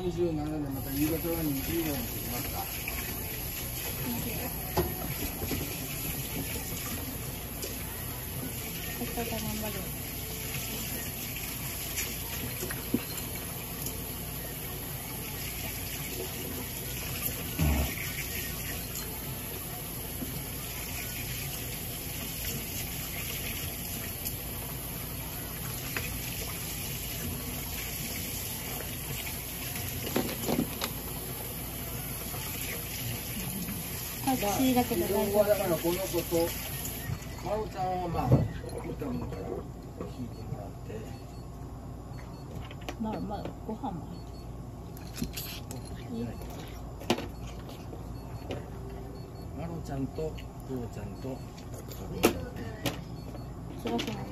37でまた夕方は20度にしてきますか。 明日頑張る。タクシーだけど大丈夫。 だからこの子とまおちゃんはまあ歌もから弾いてもらって。 まだご飯も入ってる。 まろちゃんとこうちゃんとそらそうなの。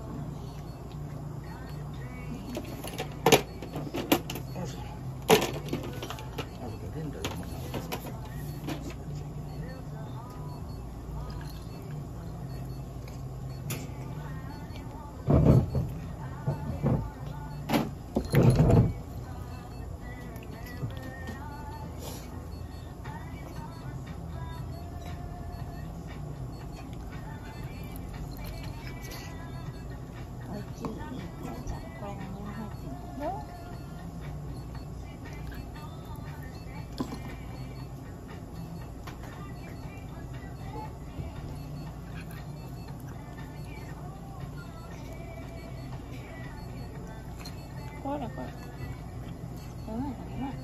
これ。うまい。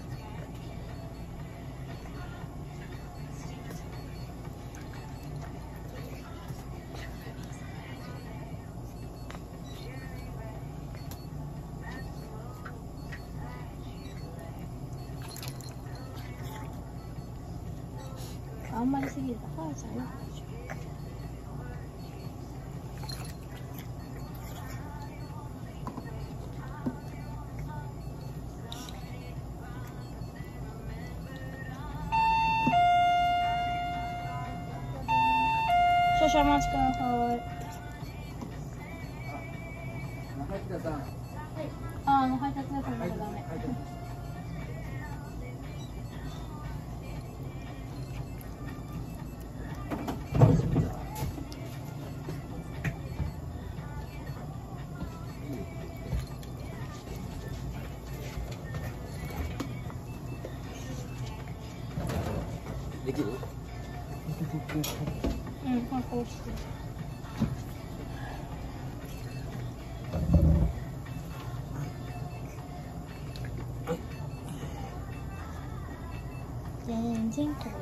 あんまりすぎると歯じゃない。少々お待ちください。 中北さん。 配達だと思うとダメ。 できる？ うん、こうして。全然苦しい。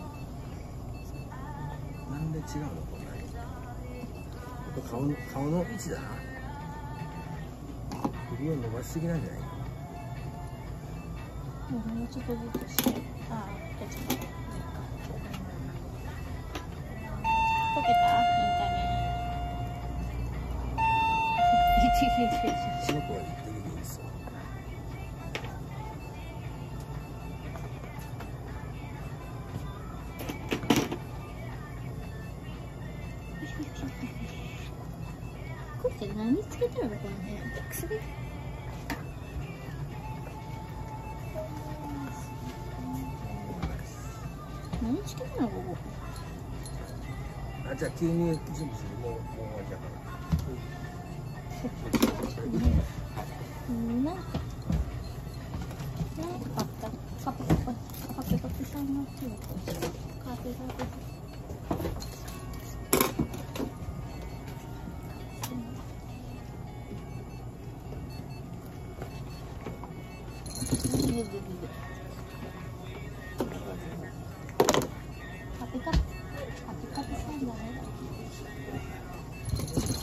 なんで違うのこんなに。顔の位置だな。首を伸ばしすぎなんじゃないか。 もうちょっとずつして。ちょっと。溶けた？いい加減。 その子は言ってみていいですよ。 これって何つけてるのこれね。薬？何つけてるのここ？ あ、じゃあ急に準備する。もう終わりだから。 なんかあった。カペさんの手をこうしてカペ。カピカピさんだね。